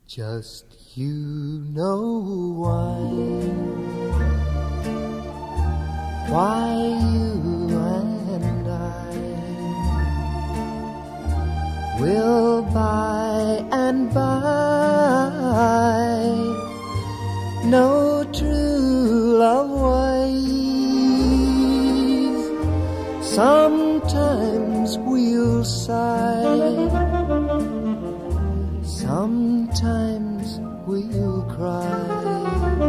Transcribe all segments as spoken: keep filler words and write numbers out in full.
Just you know why, why you and I will by and by know true love ways. Sometimes we'll sigh, sometimes we'll cry,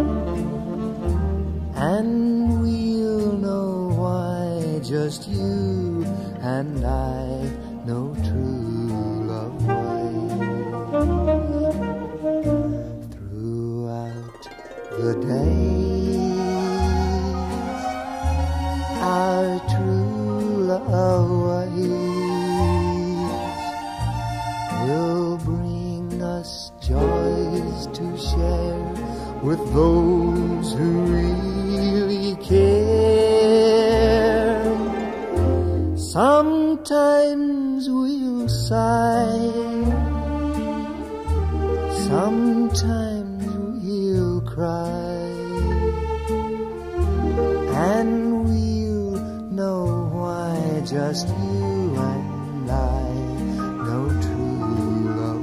and we'll know why just you and I know true love ways. Throughout the days, our true love ways will bring us joys to share with those who really care. Sometimes we'll sigh, sometimes we'll cry, and we'll know why just you and I know true love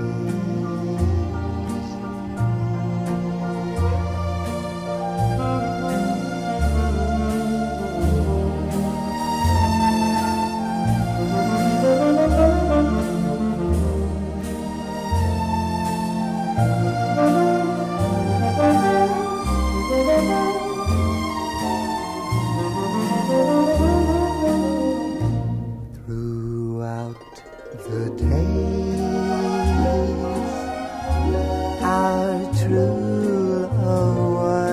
Throughout the days, our true love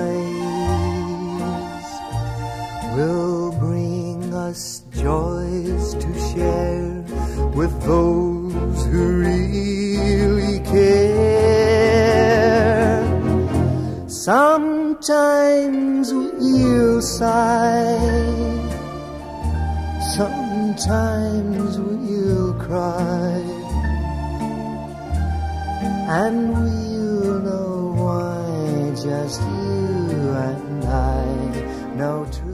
ways will bring us joys to share with those who really care. Sometimes we'll sigh, sometimes we'll cry, and we'll know why just you and I know true.